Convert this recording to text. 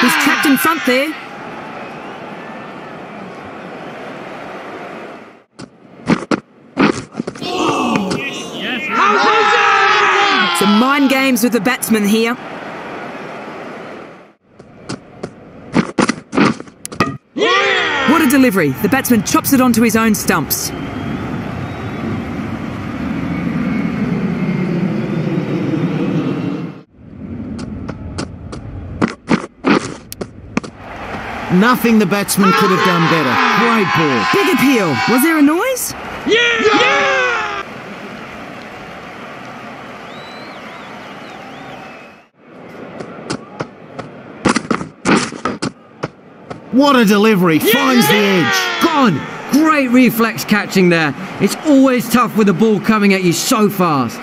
He's trapped in front there. Some mind games with the batsman here. What a delivery. The batsman chops it onto his own stumps. Nothing the batsman could have done better. Great ball. Big appeal. Was there a noise? What a delivery. Finds the edge. Gone. Great reflex catching there. It's always tough with the ball coming at you so fast.